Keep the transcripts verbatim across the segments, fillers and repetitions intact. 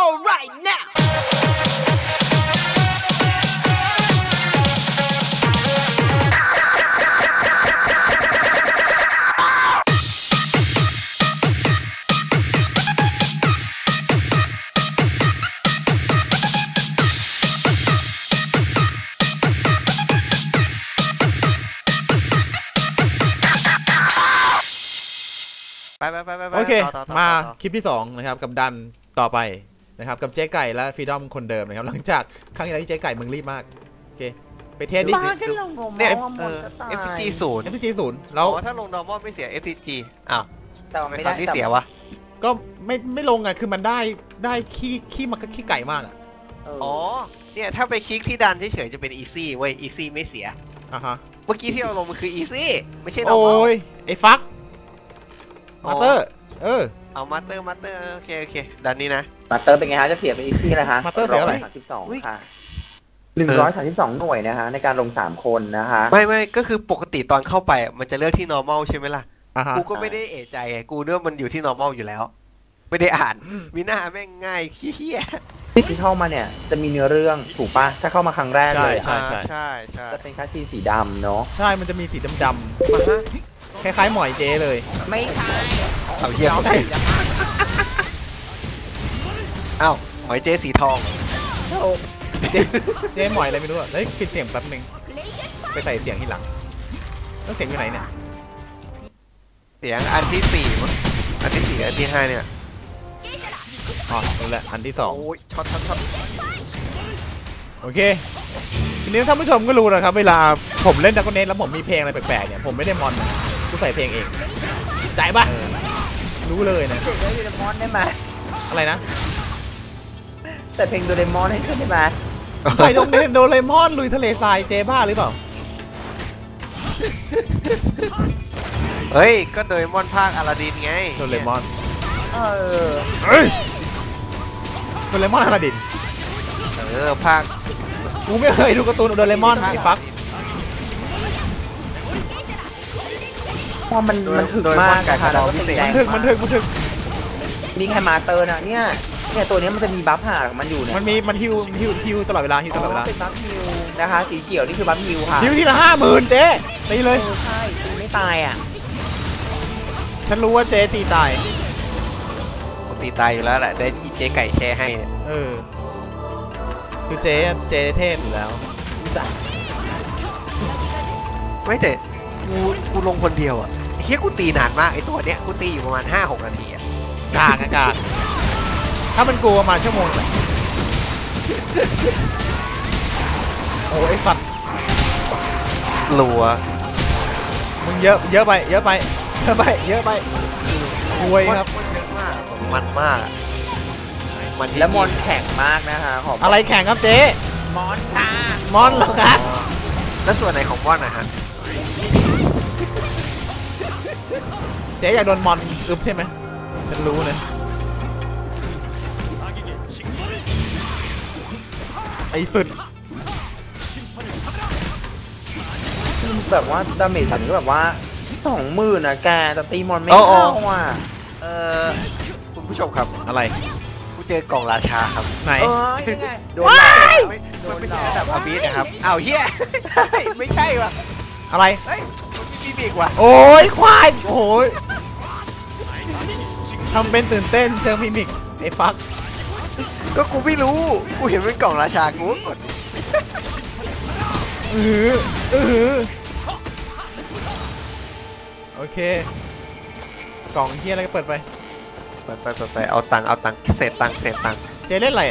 all right now โอเคมาคลิปที่สองนะครับกับดันต่อไปนะครับกับเจ๊ไก่และฟรีดอมคนเดิมนะครับหลังจากครั้งที่แล้วที่เจ๊ไก่มึงรีบมากโอเคไปเทสดิเนี่ยเออ เอฟ พี จี ศูนย์เอฟ พี จี ศูนย์แล้วถ้าลง normal ไม่เสีย เอฟ พี จี อ้าวแต่ไม่ได้ที่เสียวะก็ไม่ไม่ลงไงคือมันได้ได้ขี้ขี้มันก็ขี้ไก่มากอ่ะอ๋อเนี่ยถ้าไปคลิกที่ดันเฉยๆจะเป็น easy เว้ย easy ไม่เสียอ่ะฮะเมื่อกี้ที่เราลงมันคือ easy ไม่ใช่ normal โอ้ยไอ้ฟักมาเตอร์เออเอามาเตอร์มาเตอร์โอเคโอเคดันนี้นะมาเตอร์เป็นไงฮะจะเสียไปอีกที่เลยฮะมาเตอร์เสียอะไรสามสิบสองค่ะหนึ่งร้อยสามสิบสองหน่วยนะฮะในการลงสามคนนะฮะไม่ไม่ก็คือปกติตอนเข้าไปมันจะเลือกที่ normal ใช่ไหมล่ะกูก็ไม่ได้เอะใจไงกูเนื่อมันอยู่ที่ normal อยู่แล้วไม่ได้อ่านมีหน้าแม่งง่ายขี้เหี้ยที่เข้ามาเนี่ยจะมีเนื้อเรื่องถูกปะถ้าเข้ามาครั้งแรกเลยใช่ใช่ใช่ใช่จะเป็นคาซีนสีดำเนาะใช่มันจะมีสีดำๆคล้ายๆหมอยเจเลยไม่ใช่เอาเหี้ยเอ้าหมอยเจสีทองเจเจหมอยอะไรไม่รู้อ่ะเฮ้ยปิดเสียงแป๊บนึงไปใส่เสียงที่หลังแล้วเสียงอยู่ไหนเนี่ยเสียงอันที่สี่มั้งอันที่สี่อันที่ห้าเนี่ยอ๋อนั่นแหละอันที่สองโอ้ยช็อตช็อตช็อตโอเคทีนี้ท่านผู้ชมก็รู้นะครับเวลาผมเล่นดักเนสแล้วผมมีเพลงอะไรแปลกๆเนี่ยผมไม่ได้มอนกูใส่เพลงเองใจป่ะรู้เลยนะใส่โดเรมอนได้ไหมอะไรนะใส่เพลงโดเรมอนให้ขึ้นได้ไหมใส่โดเรมอนลุยทะเลทรายเจบ้าหรือเปล่าเฮ้ยก็โดเรมอนภาคอลาดินไงโดเรมอนเออเฮ้ยโดเรมอนอลาดินเออภาคกูไม่เคยดูการ์ตูนโดเรมอนไอ้ฟักว่ามันมันถึกมากนะคะแล้วก็สีแดงมันถึกมันถึกมันถึกนี่แค่มาเตอร์นะเนี่ยเนี่ยตัวนี้มันจะมีบัฟห่าของมันอยู่เนี่ยมันมีมันฮิวฮิวฮิวตลอดเวลาฮิวตลอดเวลาเป็นบัฟฮิวนะคะสีเขียวนี่คือบัฟฮิวค่ะฮิวที่ละห้าหมื่นเจ๊ตีเลยใช่ตีไม่ตายอ่ะฉันรู้ว่าเจ๊ตีตายผมตีตายอยู่แล้วแหละได้เจ๊ไก่แช่ให้เออคือเจ๊เจ๊เทพอยู่แล้วไม่แต่กูกูลงคนเดียวอ่ะเฮียกูตีนานมากไอตัวเนี้ยกูตีอยู่ประมาณห้าหกนาทีอ่ะกากกากถ้ามันกูประมาณชั่วโมงเลยโอ้ไอ้สัตว์รัวมึงเยอะเยอะไปเยอะไปเยอะไปเยอะไปรวยครับเยอะมากมันมากมันแล้วมอนแข็งมากนะคะของอะไรแข็งครับเจ๊มอนค่ะมอนเหรอครับแล้วส่วนไหนของมอนนะฮะเจ๊อยากโดนมอนอึบใช่ไหมฉันรู้เลยไอ้สุดแบบว่าดาเมจสันก็แบบว่าสองหมื่นนะแกแต่ตีมอนไม่เข้าอ่ะเออคุณผู้ชมครับอะไรกูเจอกล่องราชาครับไหนโดนหลอกมันเป็นระดับอาบีสนะครับอ้าวเฮียไม่ใช่ว่ะอะไรเฮ้ยมีบีกว่ะโอ้ยควายโอ้ยทำเป็นตื่นเต้นเชิงมิมิกไอ้ฟักก็กูไม่รู้กูเห็นเป็นกล่องราชากูกดอืออือโอเคกล่องเฮียอะไรก็เปิดไปเปิดไปเปิดไปเอาตังค์เอาตังค์เศษตังค์เศษตังค์เจเล่นอะไร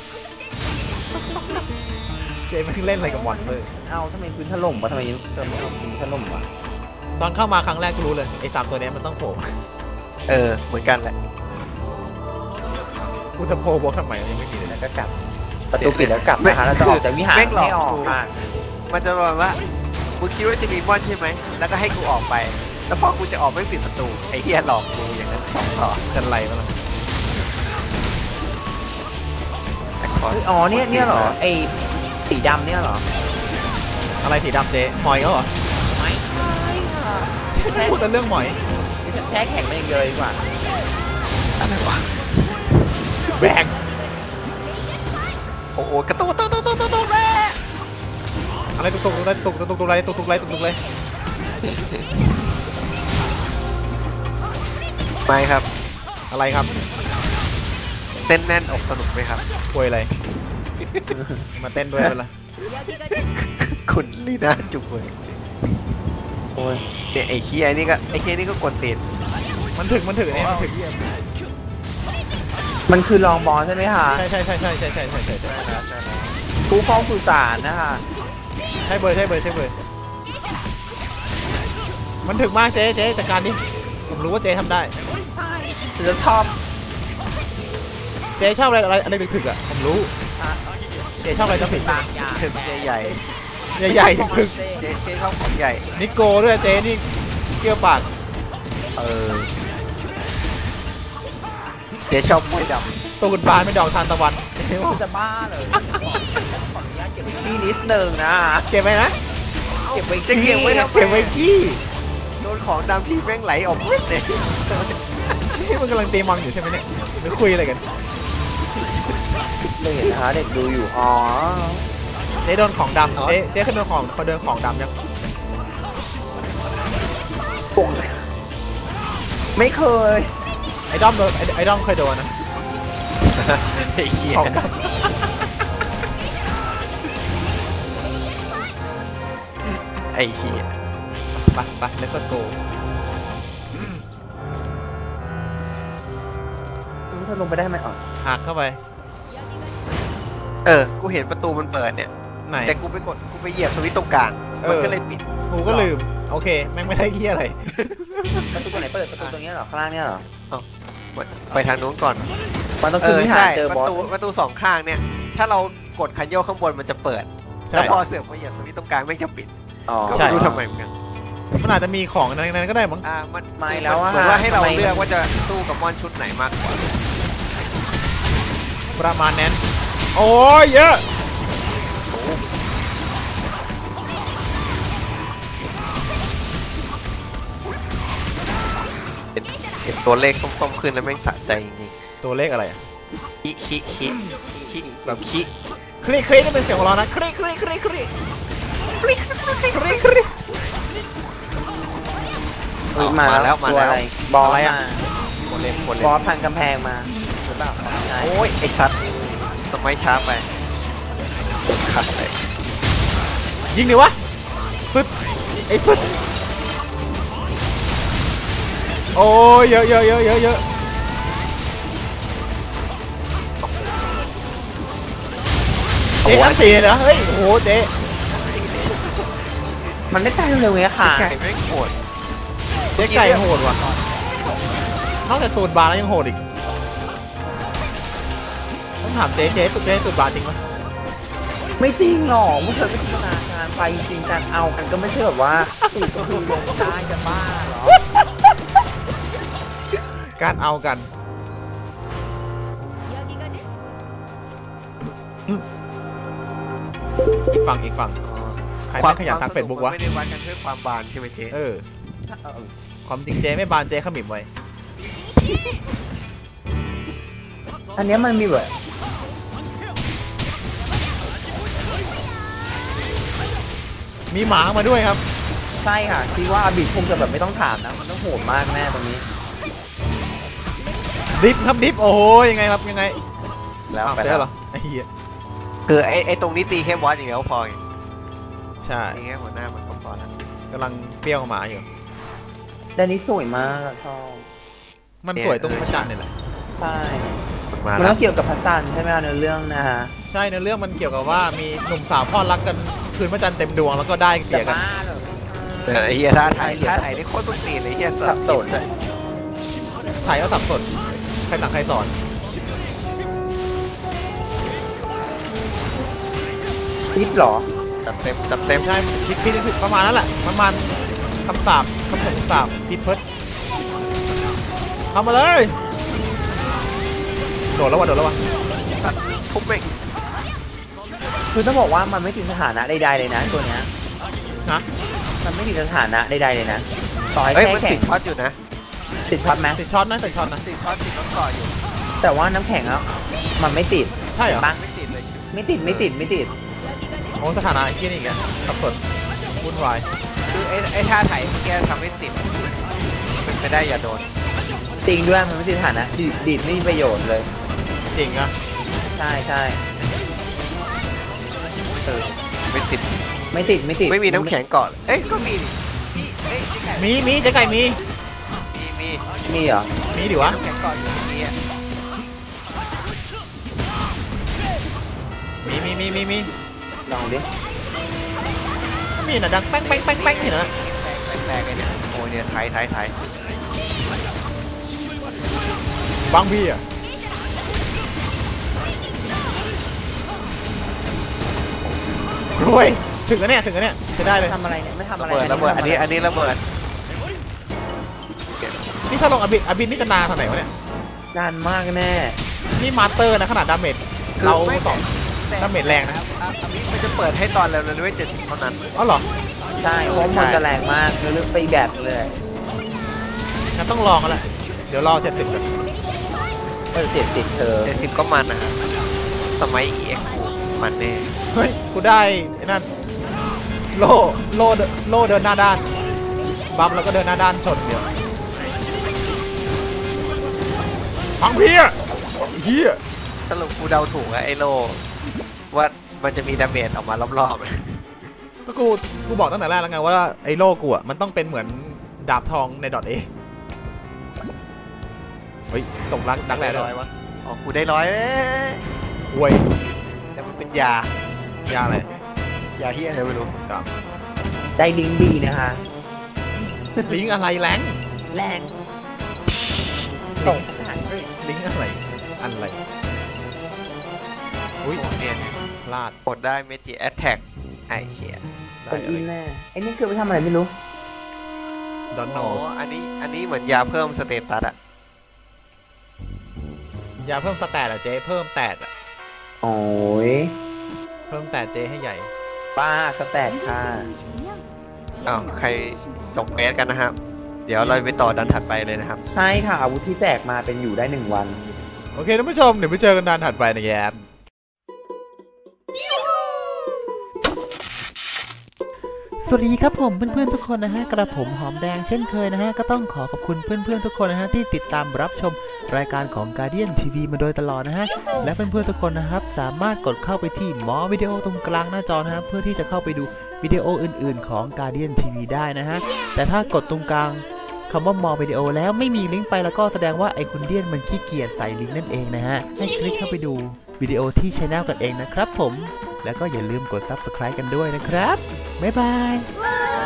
เจไม่เล่นอะไรกับมอนเลยเอาทำไมพื้นถล่มวะทำไมเติมพื้นถล่มวะตอนเข้ามาครั้งแรกก็รู้เลยไอ้สามตัวนี้มันต้องโผล่เออเหมือนกันแหละกูจะโผล่บวกทำไมยังไม่มีเลยแล้วก็กลับประตูปิดแล้วกลับนะคะเราจะออกจากวิหารไม่ออกค่ะมันจะบอกว่ามึงคิดว่าจะมีมอนใช่ไหมแล้วก็ให้กูออกไปแล้วพอกูจะออกไม่ปิดประตูไอ้เหี้ยหลอกกูอย่างนั้นสองต่อกันไรมาล่ะอ๋อเนี่ยเนี่ยเหรอไอ้สีดำเนี่ยเหรออะไรสีดำเจ๊หมอยก็เหรอไม่ใช่ค่ะพูดแต่เรื่องหมอยแช่แข็งไปอย่างเดียวดีกว่าอะไรวะแบกโอ้โหกระตุกกระตุกกระตุกกระตุกแม่อะไรตุกตุกตุกตุกตุกตุกตุกอะไรตุกตุกอะไรตุกตุกเลยไม่ครับอะไรครับเต้นแน่นอกสนุกไหมครับป่วยอะไรมาเต้นด้วยเป็นไรคุณลีน่าจุกเลยโอ้ยเนี่ยไอ้เคียนี่ก็ไอ้เคียนี่ก็กดติดมันถึงมันถึงเนี่ยมันถึงมันคือลองบอลใช่ไหมคะใช่ใช่ใช่ใช่ใช่ใช่ใช่ใช่ใช่ผู้ฟ้องสื่อสารนะคะใช่เบอร์ใช่เบอร์ใช่เบอร์มันถึงมากเจ๊เจ๊จัดการดิผมรู้ว่าเจ๊ทำได้จะชอบเจ๊ชอบอะไรอะไรอะไรถึกๆอ่ะผมรู้เจ๊ชอบอะไรจะผิดบางอย่างถึงใหญ่ใหญ่ๆถึกๆเจ๊เจ๊ชอบของใหญ่ๆนิโก้ด้วยเจ๊นี่เกี่ยวปากเออเจ๊ชอบมวยดตูดบานไม่ดอกทานตะวันคุณจะบ้าเลยขออนุญาตเก็บไว้ที่นิดนึงนะเก็บไว้นะเก็บไว้ำจะเก็บไว้ทำไมเก็บไว้ขี้โดนของดำทีแม่งไหลออกเม็ดเลยที่มันกำลังตีมองอยู่ใช่ไหมเนี่ยหรือคุยอะไรกันเลยนะคะเด็กดูอยู่อ๋อเจ๊โดนของดำเจ๊เจ๊เคยโดนของเคยโดนของดำยังปุ่งไม่เคยไอ้ด้อมโดนไอ้ไอ้ด้อมเคยโดนนะไอ้เหี้ยของดไอ้เหี้ยำไปไปเลสโกเธอลงไปได้ไหมอ๋อหักเข้าไปเออกูเห็นประตูมันเปิดเนี่ยไหนแต่กูไปกดกูไปเหยียบสวิตช์ตรงกลางเออมันก็เลยปิดกูก็ลืมโอเคแม่งไม่ได้เหี้ยอะไรประตูตรงไหนเปิดประตูตรงนี้เหรอข้างล่างเนี่ยเหรอไปทางนู้นก่อนมันต้องเอขึ้นอวิหารใช่เจอประบอสตูประตูสองข้างเนี่ย ถ้าเรากดคันโยกข้างบนมันจะเปิดใช่แล้วพอเสือกมาเหยียบสวิตช์ตรงกลางแม่งจะปิดอ๋อก็ใช่ไม่รู้ทำไมเหมือนกันมันอาจจะมีของในนั้นก็ได้มั้งอ่ามันไม่แล้วอะเหมือนว่าให้เราทำไมเลือกว่าจะสู้กับมอนชุดไหนมากกว่าประมาณนั้นโอ้ยเยอะเห็นเห็นตัวเลขส้มๆขึ้นแล้วแม่งสะใจจริงตัวเลขอะไรอะๆคิคิคิคิแบบคิคลิกคลิกนี่เป็นเสียงของเรานะคลิกคลิกคลิกคลิกคลิกคลิกคลิกคลิกเฮ้ยมามาแล้วมาตัวแล้วอะไรบอสอะไรอะมาโมเลนโมเลบอสนพังกำแพงมาหรือเปล่าใช่โอ้ยไอ้สัตว์ต้นไม้ช้าไปขัดไปยิงดิวะปึ๊ดไอ้ปึ๊ดโอ้ยเยอะเยอะเยอะเยอะเยอะเจ๊ขั้นสี่เหรอเฮ้ยโอ้โหเจ๊มันไม่ตายเร็วๆไงค่ะไก่แม่งโหดเจ๊ไก่โหดว่ะนอกจากตูดบาร์แล้วยังโหดอีกต้องถามเจ๊เจ๊ตูดเจ๊ตูดบาร์จริงไหมไม่จริงหรอกพวกเธอไม่จินตนาการไปจริงๆการเอากันก็ไม่ใช่แบบว่าสูตรก็คือลงได้จะบ้าเหรอการเอากันอีกฝั่งอีกฝั่งใครไม่ขยันทักเฟซบุ๊กวะไม่ได้วัดกันด้วยความบานใช่ไหมเจ๊เออความจริงเจ๊ไม่บานเจ๊ขมิบไว้อันเนี้ยมันมีแบบมีหมามาด้วยครับใช่ค่ะคิดว่าอาบิคงจะแบบไม่ต้องถามนะ มันต้องโหดมากแน่ตรงนี้ดิฟครับดิฟโอ้โหยังไงครับยังไงแล้วอ้าวไปเจ๊แล้วเหรอไอ้เหี้ยคือไอ้ไอ้ตรงนี้ตีแค่บอสอย่างเดียวพอไงใช่ตีแค่หัวหน้ามันก็พอแล้วกำลังเปรี้ยวหมาอยู่แดนนี้สวยมากอะชอบมันสวยตรงพระจันทร์นี่แหละใช่มันมามันแล้ต้วองเกี่ยวกับพระจันทร์ใช่ไหมคะในเรื่องนะฮะใช่ในเรื่องมันเกี่ยวกับว่ามีหนุ่มสาวพ่อรักกันคืนพระจันทร์เต็มดวงแล้วก็ได้เสียกันบ้าเหรอแต่ไอ้เหี้ยท่าไทยท่าไทยนี่โคตรตุ้งตีนเลยไอ้เหี้ยสับสนเลยไทยก็สับสนใครสั่งใครสอนคลิปเหรอจัดเต็มจัดเต็มใช่คิดคิดคิดประมาณนั้นแหละประมาณคำสาบคำสาบพิดเพิดทำมาเลยโดดแล้ววะโดดแล้ววะตัดทุบเองคือต้องบอกว่ามันไม่ถึงสถานะใดๆเลยนะตัวเนี้ยนะมันไม่ถึงสถานะใดๆเลยนะ ต่อให้เอ้ยแค่มันแข่ติงดช็อตอยู่นะติดช็อตไหมติดช็อตนะติดช็อตนะติดช็อตติดช็อตต่ออยู่แต่ว่าน้ำแข็งแล้วมันไม่ติดใช่เหรอปะไม่ติดเลยไม่ติดไม่ติดไม่ติดโอ้สถานะไอ้ที่นี่อีกอะสับสนวุ่นวายคือไอ้ไอ้ท่าไถเมื่อกี้ทำให้ติดเป็นไปได้อย่าโดนจริงด้วยมันไม่ติดฐานะดีดดีดไม่มีประโยชน์เลยจริงอะใช่ใช่เออไม่ติดไม่ติดไม่ติดไม่มีน้ำแข็งเกาะเอ้ยก็มีนี่เอ้ยมีมีเจ๊ไก่มีมีมีมีเหรอมีดิวะน้ำแข็งเกาะอยู่ตรงนี้อะมีมีมีมีมีลองดิมีน่ะดังแป้งแป้งแป้งแป้งนี่นะแตกๆไอ้เนี่ยโอ้ยเนี่ยไถไถไถบางพี่อะรวยถึงแล้วเนี่ยถึงแล้วเนี่ยจะได้เลยทำอะไรเนี่ยไม่ทำระอะไรเบิดระเบิดอันนี้อันนี้ระเบิดนี่ถ้าลงอบินอบินนี่จะนานเท่าไหร่วะเนี่ยนานมากแน่นี่มาสเตอร์นะขนาดดาเมจเราสองดาเมจแรงนะอันนี้มันจะเปิดให้ตอนเร็วๆด้วยเจ็ดสิบเท่านั้นอ๋อเหรอใช่เพราะมันจะแรงมากเลือกไปแบบเลยงั้นต้องลองกันแหละเดี๋ยวรอเจ็ดสิบก่อนเออเจ็บติดเธอเจ็ดสิบก็มันนะฮะสมัย อี เอ็กซ์ มันแน่เฮ้ยกูได้ไอ้นั่นโลโลเดินโลเดินหน้าด้านบัมแล้วก็เดินหน้าด้านชนเดียวฟังพี่อะเฮียสรุปกูเดาถูกอะไอโลว่ามันจะมีดาเมจออกมารอบก็กูกูบอกตั้งแต่แรกแล้วไงว่าไอ้โลกูอะมันต้องเป็นเหมือนดาบทองในดอทเอเฮ้ยตกรักๆดักแรกเลร้อย ยวะอ๋อกูได้ร้อยเอ้ยหวยแต่มันเป็นยายาอะไรยาที่อะไรไม่รู้กับใจลิงดีนะคะลิงก์อะไรแรงแรงส่งลิงก์อะไรอะไรอุ้ยโอ้เนี่ยพลาดกดได้เมจิแอตแทกไอ้เหี้ยได้คนอะอินไรแน่ไอ้นี่คือไปทำอะไรไม่รู้ดอนโนโอ้อันนี้อันนี้เหมือนยาเพิ่มสเตตัสอะยาเพิ่มสแตทอะเจ๊เพิ่มแตดอะโอ้ยเพิ่มแตดเจ๊ให้ใหญ่ป้าสแตทค่ะอ้าวใครจบเมสกันนะครับ เดี๋ยวเราไปต่อดันถัดไปเลยนะครับใช่ค่ะอาวุธที่แจกมาเป็นอยู่ได้หนึ่งวันโอเคท่านผู้ชมเดี๋ยวไปเจอกันดานถัดไปนะแยมสวัสดีครับผมเพื่อนๆทุกคนนะฮะกระผมหอมแดงเช่นเคยนะฮะก็ต้องขอขอบคุณเพื่อนๆทุกคนนะฮะที่ติดตามรับชมรายการของ Guardian ที วี มาโดยตลอดนะฮะและเพื่อนๆทุกคนนะครับสามารถกดเข้าไปที่หมอวิดีโอตรงกลางหน้าจอนะครับเพื่อที่จะเข้าไปดูวิดีโออื่นๆของ Guardian ที วี ได้นะฮะแต่ถ้ากดตรงกลางคำว่ามอวิดีโอแล้วไม่มีลิงก์ไปแล้วก็แสดงว่าไอคุณเดียนมันขี้เกียจใส่ลิงก์นั่นเองนะฮะให้คลิกเข้าไปดูวิดีโอที่ช anel กันเองนะครับผมแล้วก็อย่าลืมกด ซับสไครบ์ กันด้วยนะครับบ๊ายบาย